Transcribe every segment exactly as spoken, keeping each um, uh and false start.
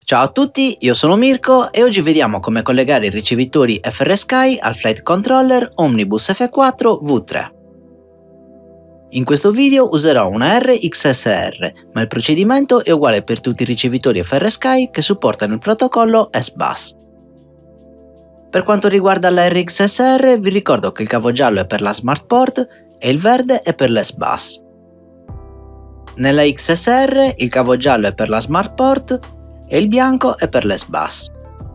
Ciao a tutti, io sono Mirko e oggi vediamo come collegare i ricevitori F R Sky al Flight Controller Omnibus F quattro V tre. In questo video userò una R X S R, ma il procedimento è uguale per tutti i ricevitori F R Sky che supportano il protocollo S bus. Per quanto riguarda la R X S R, vi ricordo che il cavo giallo è per la Smart Port e il verde è per l'S bus. Nella X S R il cavo giallo è per la Smart Port e il bianco è per l'S bus.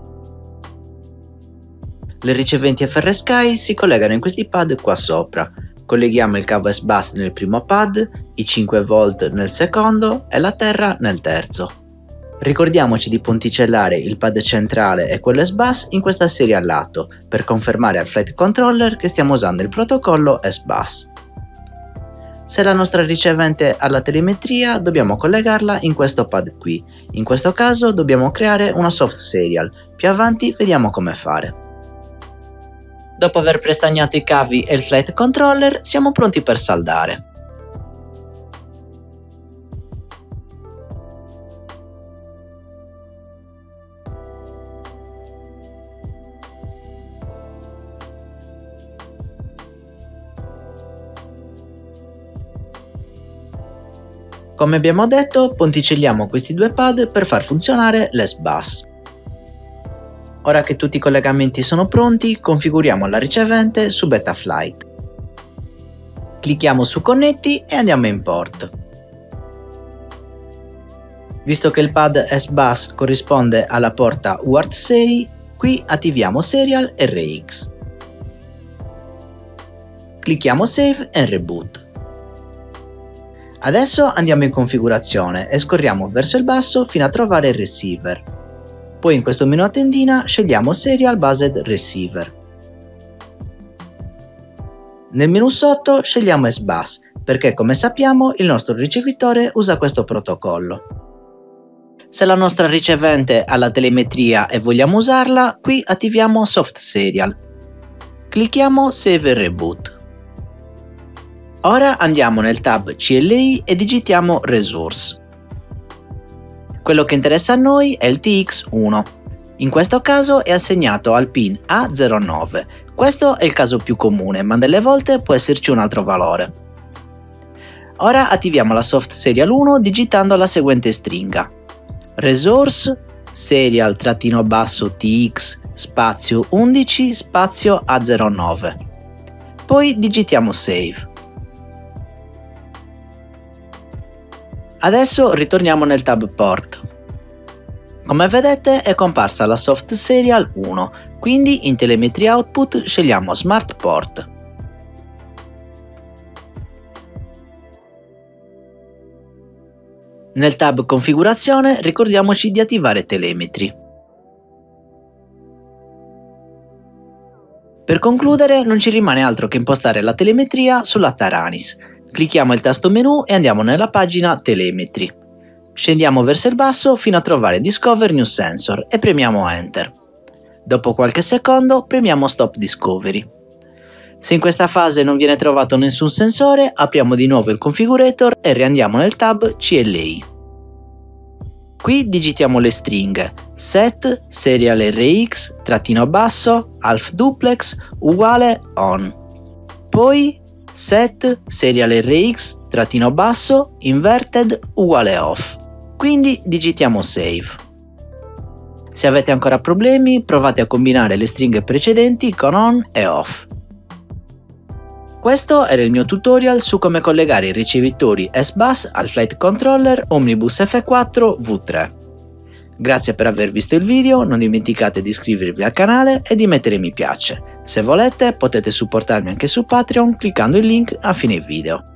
Le riceventi F R Sky si collegano in questi pad qua sopra. Colleghiamo il cavo S bus nel primo pad, i cinque volt nel secondo e la terra nel terzo. Ricordiamoci di ponticellare il pad centrale e quello S bus in questa serie a lato per confermare al Flight Controller che stiamo usando il protocollo S bus. Se la nostra ricevente ha la telemetria, dobbiamo collegarla in questo pad qui. In questo caso dobbiamo creare una soft serial. Più avanti vediamo come fare. Dopo aver prestagnato i cavi e il Flight Controller, siamo pronti per saldare. Come abbiamo detto, ponticelliamo questi due pad per far funzionare l'S bus. Ora che tutti i collegamenti sono pronti, configuriamo la ricevente su Betaflight. Clicchiamo su Connetti e andiamo in port. Visto che il pad S bus corrisponde alla porta U A R T sei, qui attiviamo Serial R X. Clicchiamo Save e Reboot. Adesso andiamo in configurazione e scorriamo verso il basso fino a trovare il receiver. Poi in questo menu a tendina scegliamo Serial Based Receiver. Nel menu sotto scegliamo S bus perché, come sappiamo, il nostro ricevitore usa questo protocollo. Se la nostra ricevente ha la telemetria e vogliamo usarla, qui attiviamo Soft Serial. Clicchiamo Save e Reboot. Ora andiamo nel tab C L I e digitiamo Resource. Quello che interessa a noi è il T X uno. In questo caso è assegnato al pin A zero nove. Questo è il caso più comune, ma delle volte può esserci un altro valore. Ora attiviamo la Soft Serial uno digitando la seguente stringa: Resource serial-basso T X spazio undici spazio A zero nove. Poi digitiamo Save. Adesso ritorniamo nel tab Port. Come vedete è comparsa la Soft Serial uno, quindi in Telemetry Output scegliamo Smart Port. Nel tab Configurazione ricordiamoci di attivare Telemetry. Per concludere non ci rimane altro che impostare la telemetria sulla Taranis. Clicchiamo il tasto menu e andiamo nella pagina Telemetry. Scendiamo verso il basso fino a trovare Discover New Sensor e premiamo Enter. Dopo qualche secondo premiamo Stop Discovery. Se in questa fase non viene trovato nessun sensore, apriamo di nuovo il configurator e riandiamo nel tab C L I. Qui digitiamo le stringhe set serial R X trattino basso alf duplex uguale on. Poi set serial R X trattino basso inverted uguale off. Quindi digitiamo Save. Se avete ancora problemi, provate a combinare le stringhe precedenti con on e off. Questo era il mio tutorial su come collegare i ricevitori S bus al Flight Controller Omnibus F quattro V tre. Grazie per aver visto il video, non dimenticate di iscrivervi al canale e di mettere mi piace. Se volete potete supportarmi anche su Patreon cliccando il link a fine video.